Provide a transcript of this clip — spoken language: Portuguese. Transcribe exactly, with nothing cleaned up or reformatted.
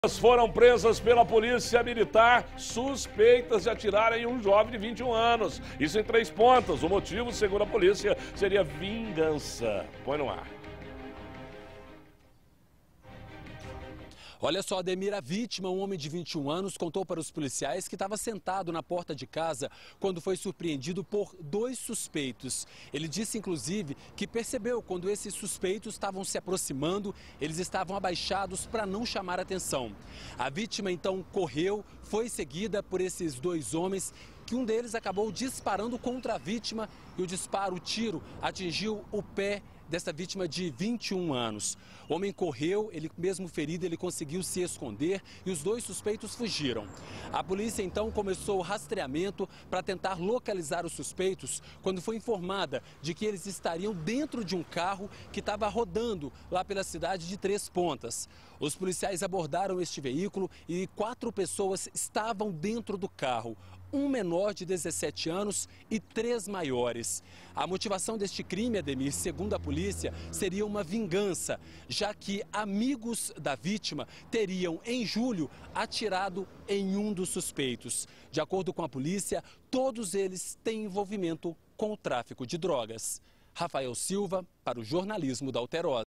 Foram presas pela polícia militar suspeitas de atirarem em um jovem de vinte e um anos. Isso em Três Pontas. O motivo, segundo a polícia, seria vingança. Põe no ar. Olha só, Ademir, a vítima, um homem de vinte e um anos, contou para os policiais que estava sentado na porta de casa quando foi surpreendido por dois suspeitos. Ele disse, inclusive, que percebeu quando esses suspeitos estavam se aproximando, eles estavam abaixados para não chamar atenção. A vítima, então, correu, foi seguida por esses dois homens, que um deles acabou disparando contra a vítima e o disparo, o tiro, atingiu o pé dessa vítima de vinte e um anos. O homem correu, ele mesmo ferido, ele conseguiu se esconder e os dois suspeitos fugiram. A polícia então começou o rastreamento para tentar localizar os suspeitos quando foi informada de que eles estariam dentro de um carro que estava rodando lá pela cidade de Três Pontas. Os policiais abordaram este veículo e quatro pessoas estavam dentro do carro. Um menor de dezessete anos e três maiores. A motivação deste crime, Ademir, segundo a polícia, seria uma vingança, já que amigos da vítima teriam, em julho, atirado em um dos suspeitos. De acordo com a polícia, todos eles têm envolvimento com o tráfico de drogas. Rafael Silva, para o jornalismo da Alterosa.